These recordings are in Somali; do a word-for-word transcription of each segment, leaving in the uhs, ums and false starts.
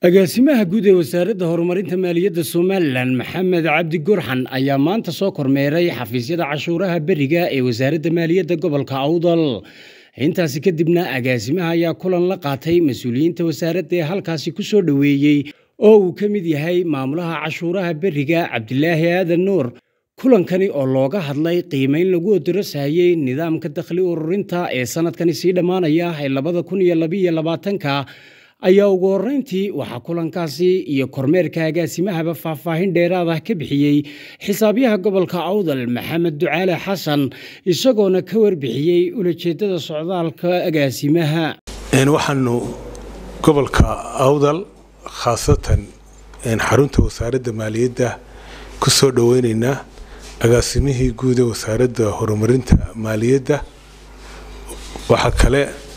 agaasimaha guud ee wasaaradda horumarinta maaliyadda Soomaaliland Maxamed Cabdi Gurxan ayaa maanta soo kormeeray xafiisyada cashuuraha beriga ee wasaaradda maaliyadda gobolka Awdal. intaasi kadibna agaasimaha ayaa kulan la qaatay mas'uuliyiinta wasaaradda ee halkaasi ku soo dhaweeyay oo uu ka mid yahay maamulaha cashuuraha beriga Cabdilaahi Aadan Nuur. kulankani oo looga hadlay qiimeyn lagu daraasayay nidaamka dakhli ururinta ee sanadkani sii dhamaanaya ee laba kun iyo laba iyo labaatan ayaa ugu horeyntii waxa kulankaasi iyo kormeerka agaasimahaba faahfaahin dheeraad ah ka bixiyay xisaabyaha gobolka Awdal Maxamed Ducaale Xasan isagoona ka warbixiyay ulajeedada socdaalka agaasimaha. een waxaanu gobolka Awdal khaasatan een xarunta wasaaradda maaliyadda ku soo dhaweynaynaa agaasimihii guud ee wasaaradda horumarinta maaliyadda. waxa kale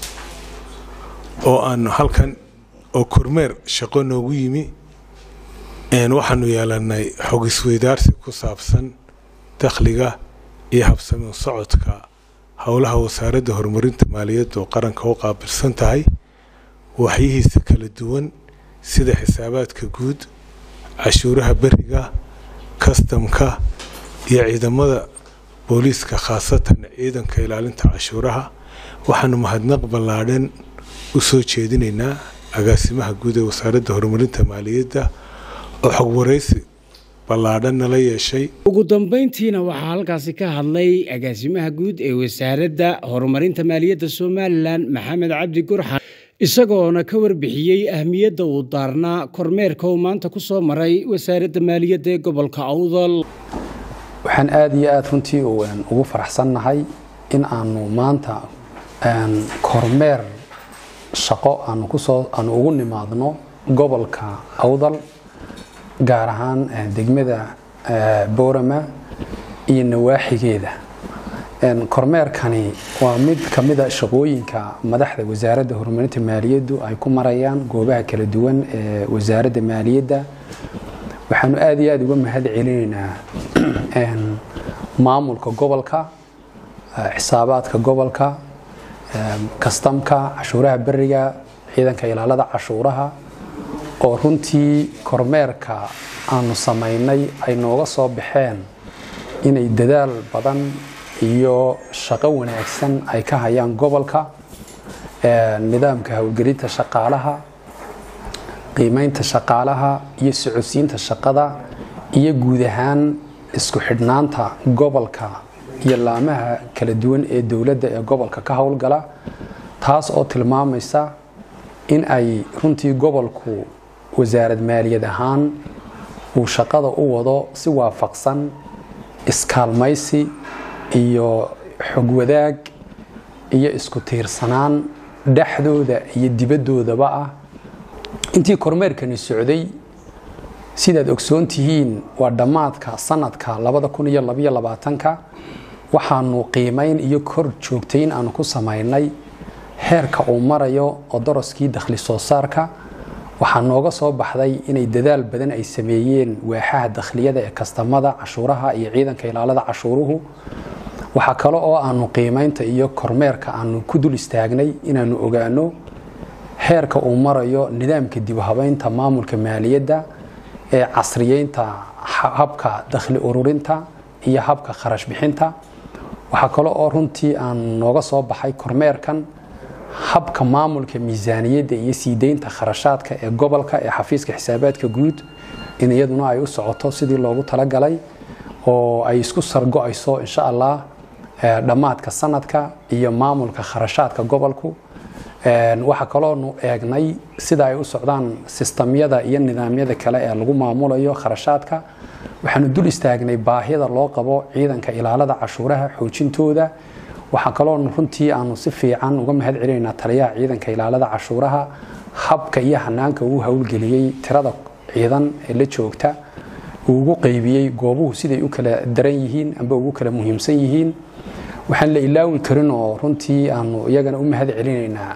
oo aan halkan oo kormeer shaqo noogu yimi een waxaanu yeelanay xog isweydaarsi ku saabsan dakhliga iyo habsami socodka howlaha wasaaradda horumarinta maaliyadda oo qaranka u qaabilsan tahay waxyihiisa kala duwan sida xisaabaadka guud, cashuuraha beriga, kastamka iyo ciidamada booliiska khaasatan ciidanka ilaalinta cashuuraha. waxaanu mahadnaq ballaadhan u soo jeedinaynaa agaasimaha guud ee wasaaradda horumarinta maaliyadda oo xog wareysi ballaadhan nala yeeshay. ugu dambeyntiina waxaa halkaasi ka hadlay agaasimaha guud ee wasaaradda horumarinta maaliyadda Soomaaliland Maxamed Cabdi Gurxan isagoona ka warbixiyay ahmiyadda uu daarnaa kormeerka uu maanta ku soo maray wasaaradda maaliyadda ee gobolka Awdal. waxaan aad iyo aad runtii ugu faraxsanahay in aanu maanta aan kormeer shaqo aan ku soo aan ugu nimaadno gobolka Awdal gaar ahaan degmada Boorama iyo nawaaxigeeda. een kormeerkani waa mid kamid ah shaqooyinka madaxda wasaaradda horumarinta maaliyadda ay ku marayaan goobaha kala duwan ee wasaaradda maaliyadda. waxaanu aad iyo aad uga mahad celinaynaa een maamulka gobolka, xisaabaadka gobolka, kastamka, cashuuraha beriga, ciidanka ilaalada cashuuraha oo runtii kormeerka aanu sameynay ay nooga soo baxeen inay dadaal badan iyo shaqo wanaagsan ay ka hayaan gobolka. nidaamka hawlgelinta shaqaalaha, qiimeynta shaqaalaha iyo socodsiinta shaqada iyo guud ahaan isku xidhnaanta gobolka iyo laamaha kala duwan ee dawladda ee gobolka ka howlgala, taas oo tilmaamaysa in ay runtii gobolku wasaarad maaliyad ahaan uu shaqada u wado si waafaqsan iskaalmaysi iyo xog wadaag iyo isku tiirsanaan dhexdooda iyo dibadoodaba ah. intii kormeerkani socday sidaad ogsoon tihiin waa dhamaadka sanadka laba kun iyo laba iyo labaatan waxaanu qiimeyn iyo kor joogtayn aan ku sameynay heerka uu marayo oo daraskii dakhli soo saarka. waxaa nooga soo baxday inay dadaal badan ay sameeyeen waaxaha dakhliyada ee kastamada, cashuuraha iyo ciidanka ilaalada cashuuruhu. waxa kale oo aanu qiimeynta iyo kormeerka aanu ku dul istaagnay inaanu ogaano heerka uu marayo nidaamka dib u habeynta maamulka maaliyadda ee casriyeynta habka dakhli ururinta iyo habka kharash bixinta. waxa kale oo runtii aan nooga soo baxay kormeerkan habka maamulka miisaaniyadda iyo siideynta kharashaadka ee gobolka ee xafiiska xisaabaadka guud in iyaduna ay u socoto sidii loogu talagalay oo ay isku sargo'ayso insha Allah dhamaadka sanadka iyo maamulka kharashaadka gobolku. een waxa kale oo eegnay sida ay u socdaan sistamyada iyo nidaamyada kale ee lagu maamulayo kharashaadka. waxaanu dul istaagnay baahida loo qabo ciidanka ilaalada cashuuraha xoojintooda. waxa kale oo runtii aanu si fiican uga mahad celinaynaa taliyaha ciidanka ilaalada cashuuraha habka iyo hanaanka uu hawlgeliyay tirada ciidan ee la joogta uu ugu qaybiyay goobuhu siday u kala daran yihiin amba ugu kala muhiimsan yihiin. waxaan la ilaawi karin oo runtii aanu iyagana u mahad celinaynaa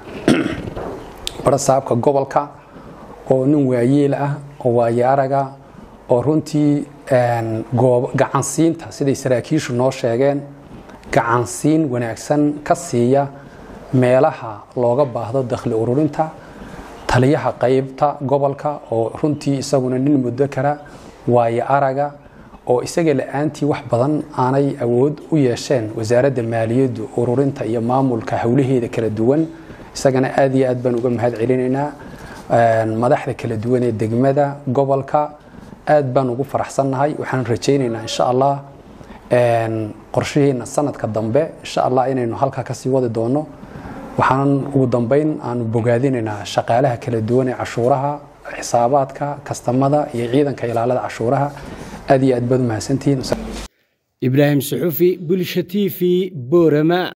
barasaabka gobolka oo nin waayeel ah oo waayaaraga oo runtii een goob gacansiinta siday saraakiishu noo sheegeen gacansiin wanaagsan ka siiya meelaha looga baahdo dakhli ururinta taliyaha qaybta gobolka oo runtii isaguna nin muddo kara waayo araga oo isaga la'aantii wax badan aanay awood u yeesheen wasaaradda maaliyadda ururinta iyo maamulka hawlaheeda kala duwan isagana aad iyo aad baan uga mahad celinaynaa madaxda kala duwan ee degmada gobolka aad baan ugu faraxsanahay waxaan rajaynaynaa insha Allah een qorsheena sanadka dambe insha Allah inaynu halka ka sii wadi doono waxaan ugu dambeyn aan bogaadinaynaa shaqaalaha kala duwan ee cashuuraha xisaabaadka kastamada iyo ciidanka ilaalada cashuuraha aad iyo aad baad mahadsantiin Ibrahim Suxufi Bulsha T V Boorama.